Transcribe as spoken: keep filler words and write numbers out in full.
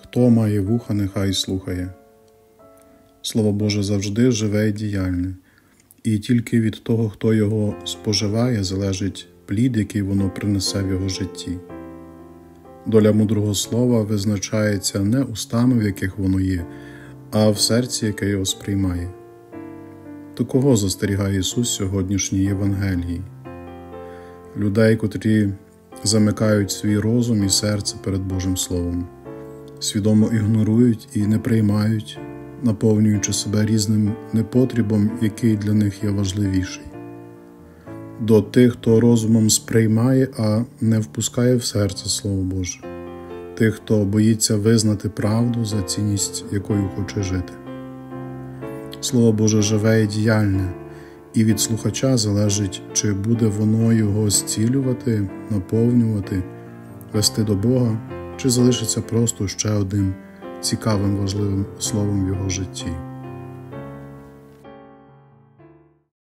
Хто має вуха, нехай слухає. Слово Боже завжди живе і діяльне, і тільки від того, хто його споживає, залежить плід, який воно принесе в його житті. Доля мудрого слова визначається не устами, в яких воно є, а в серці, яке його сприймає. До кого застерігає Ісус сьогоднішній Євангелії? Людей, котрі замикають свій розум і серце перед Божим Словом, свідомо ігнорують і не приймають, наповнюючи себе різним непотрібом, який для них є важливіший. До тих, хто розумом сприймає, а не впускає в серце Слово Боже. Тих, хто боїться визнати правду за цінність, якою хоче жити. Слово Боже живе і діяльне, і від слухача залежить, чи буде воно його зцілювати, наповнювати, вести до Бога, чи залишиться просто ще одним цікавим, важливим словом в його житті.